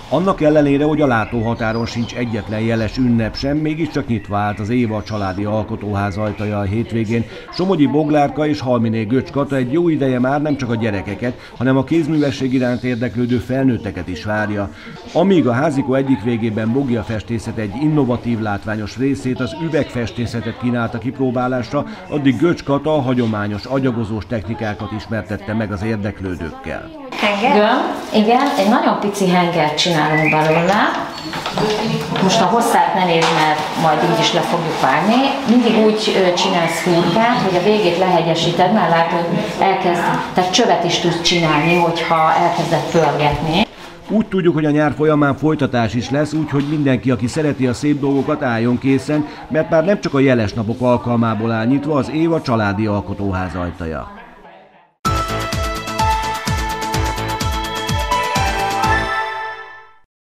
Annak ellenére, hogy a látóhatáron sincs egyetlen jeles ünnep sem, mégiscsak nyitva állt az Éva családi alkotóház ajtaja a hétvégén. Somogyi Boglárka és Halminé Göcs Kata egy jó ideje már nem csak a gyerekeket, hanem a kézművesség iránt érdeklődő felnőtteket is várja. Amíg a házikó egyik végében Bogja festészet egy innovatív látványos részét, az üvegfestészetet kínálta kipróbálásra, addig Göcs Kata a hagyományos agyagozós technikákat ismertette meg az érdeklődőkkel. Henger? Igen, egy nagyon pici hengert csinálunk belőle. Most a hosszát ne nézd, mert majd így is le fogjuk vágni. Mindig úgy csinálsz hurkát, hogy a végét lehegyesíted, mert látod, tehát csövet is tudsz csinálni, hogyha elkezded pörgetni. Úgy tudjuk, hogy a nyár folyamán folytatás is lesz, úgyhogy mindenki, aki szereti a szép dolgokat, álljon készen, mert már nem csak a jeles napok alkalmából áll nyitva az Éva családi alkotóház ajtaja.